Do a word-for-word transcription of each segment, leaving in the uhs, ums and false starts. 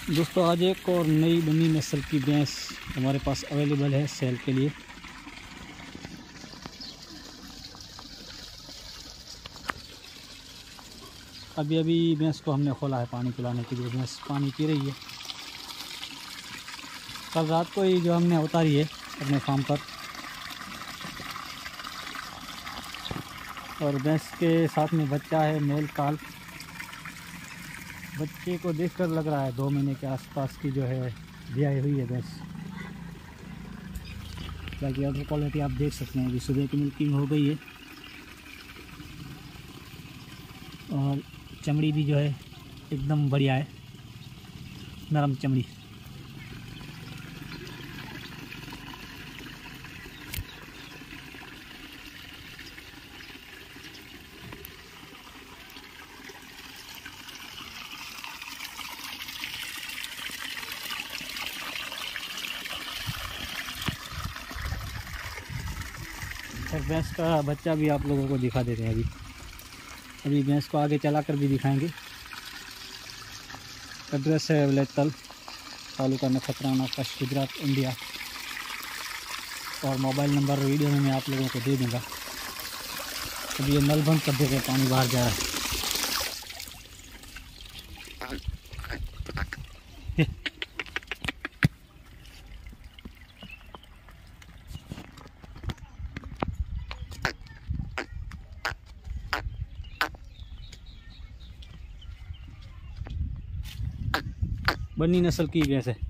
दोस्तों आज एक और नई बनी नस्ल की भैंस हमारे पास अवेलेबल है सेल के लिए। अभी अभी भैंस को हमने खोला है पानी पिलाने के लिए। भैंस पानी पी रही है। कल रात को ही जो हमने उतारी है अपने फार्म पर, और भैंस के साथ में बच्चा है मेल काल। बच्चे को देखकर लग रहा है दो महीने के आसपास की जो है ब्याई हुई है भैंस। बाकी अदर क्वालिटी आप देख सकते हैं। अभी सुबह की मिल्किंग हो गई है और चमड़ी भी जो है एकदम बढ़िया है, नरम चमड़ी। और भैंस का बच्चा भी आप लोगों को दिखा देते हैं। अभी अभी भैंस को आगे चला कर भी दिखाएंगे। एड्रेस है वलेतल, तालुका नखत्राना, कच्छ, गुजरात, इंडिया। और मोबाइल नंबर वीडियो में मैं आप लोगों को दे दूँगा। अभी ये नल बंद कर देते, पानी बाहर जा रहा है। बन्नी नस्ल की भैंस है।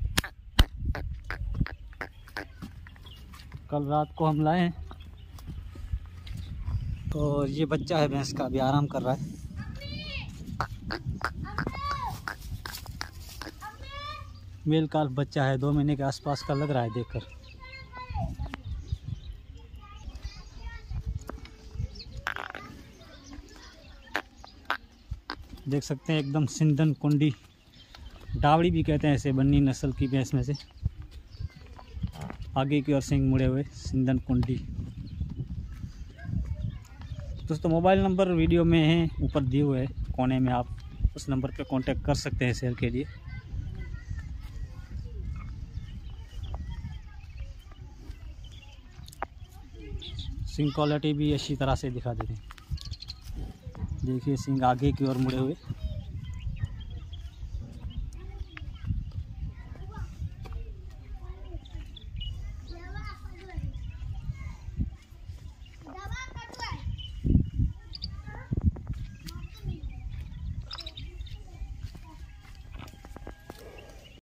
कल रात को हम लाए हैं और ये बच्चा है भैंस का, अभी आराम कर रहा है। मेल काल बच्चा है, दो महीने के आसपास का लग रहा है देखकर। देख सकते हैं एकदम सिंधन कुंडी, डावड़ी भी कहते हैं इसे, बन्नी नस्ल की भैंस में से। आगे की ओर सींग मुड़े हुए, सिंधन कुंडी। दोस्तों मोबाइल नंबर वीडियो में है, ऊपर दिए हुए है कोने में। आप उस नंबर पे कांटेक्ट कर सकते हैं सेल के लिए। सिंग क्वालिटी भी अच्छी तरह से दिखा देते हैं। देखिए सिंग आगे की ओर मुड़े हुए।